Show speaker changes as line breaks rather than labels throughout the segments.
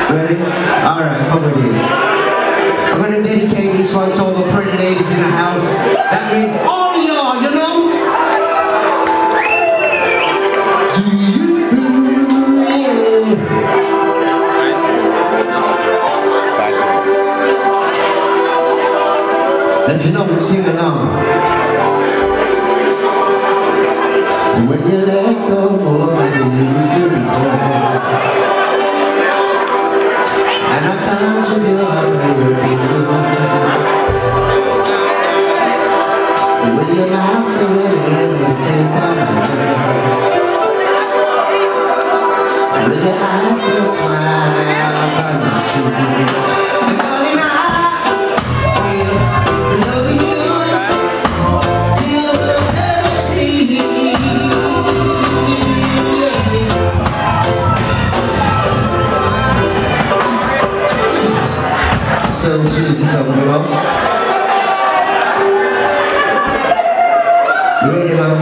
Ready? Alright, come with me. I'm gonna dedicate this one to all the pretty ladies in the house. That means all of y'all, you know? Do you if you know me, sing along. When you let go of my knees and I can't give you all your feelings. With your mouth so ready to taste of me. With your eyes still smile from your cheeks. So sweet to talk about. You ready, man?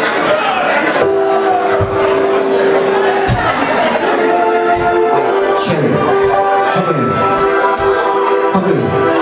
Cherry, come in. Come in.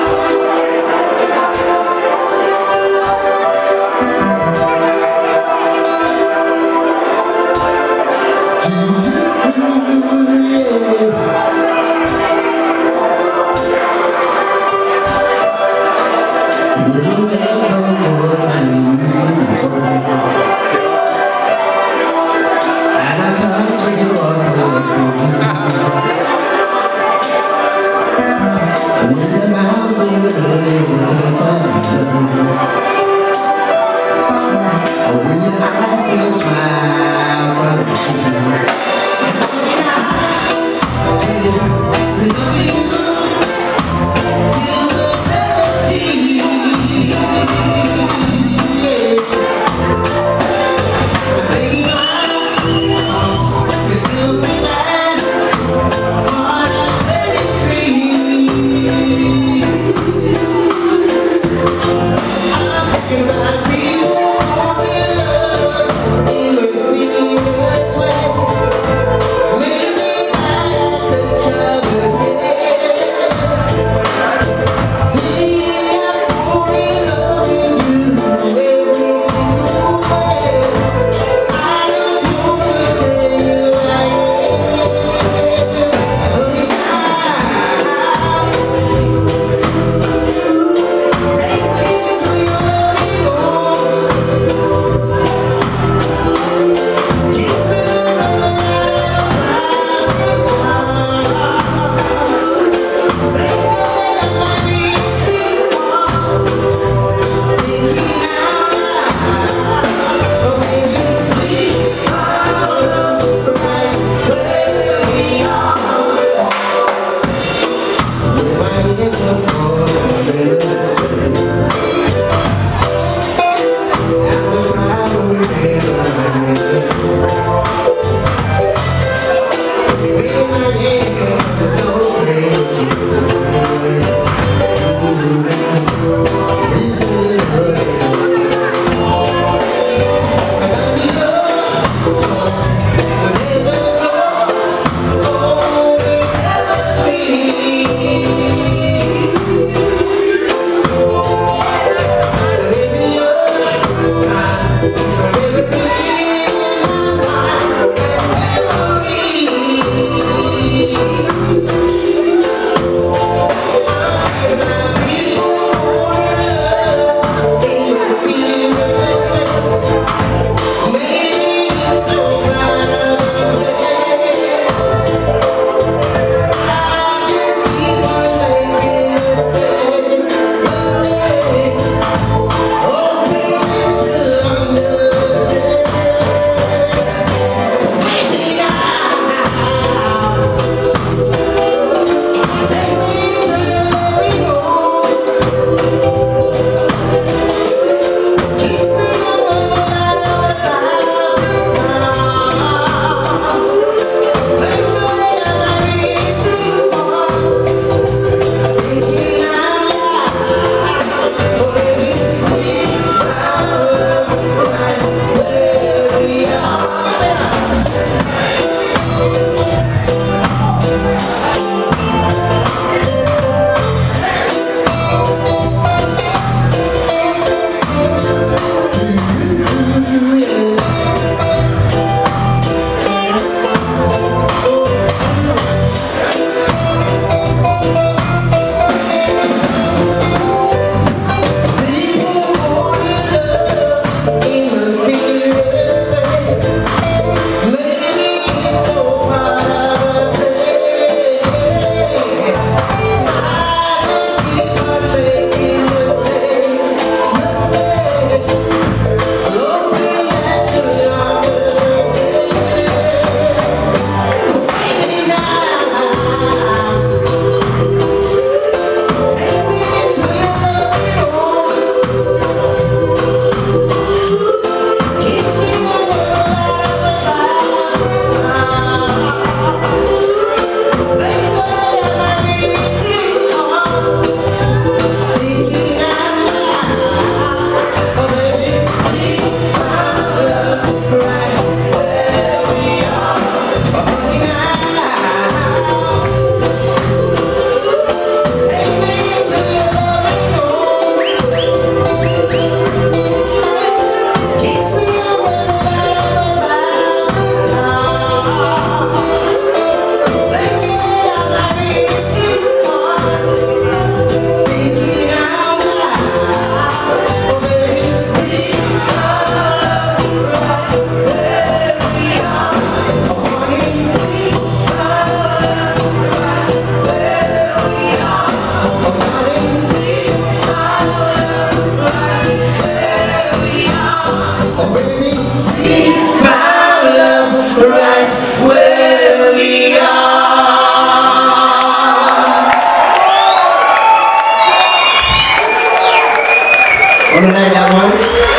Wanna like that one?